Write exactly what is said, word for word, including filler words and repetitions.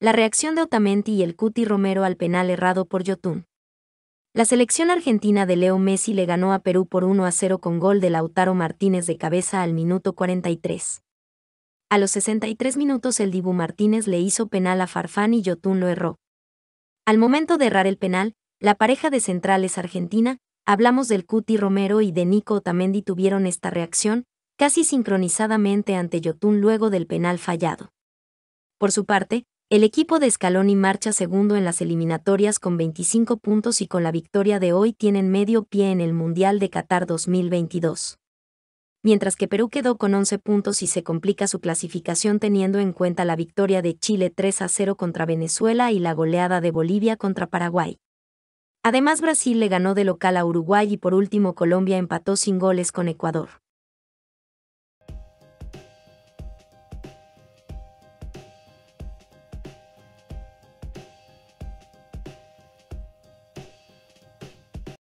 La reacción de Otamendi y el Cuti Romero al penal errado por Yotún. La selección argentina de Leo Messi le ganó a Perú por uno a cero con gol de Lautaro Martínez de cabeza al minuto cuarenta y tres. A los sesenta y tres minutos el Dibu Martínez le hizo penal a Farfán y Yotún lo erró. Al momento de errar el penal, la pareja de centrales argentina, hablamos del Cuti Romero y de Nico Otamendi, tuvieron esta reacción, casi sincronizadamente ante Yotún luego del penal fallado. Por su parte, el equipo de Scaloni marcha segundo en las eliminatorias con veinticinco puntos y con la victoria de hoy tienen medio pie en el Mundial de Qatar dos mil veintidós. Mientras que Perú quedó con once puntos y se complica su clasificación teniendo en cuenta la victoria de Chile tres a cero contra Venezuela y la goleada de Bolivia contra Paraguay. Además, Brasil le ganó de local a Uruguay y por último Colombia empató sin goles con Ecuador.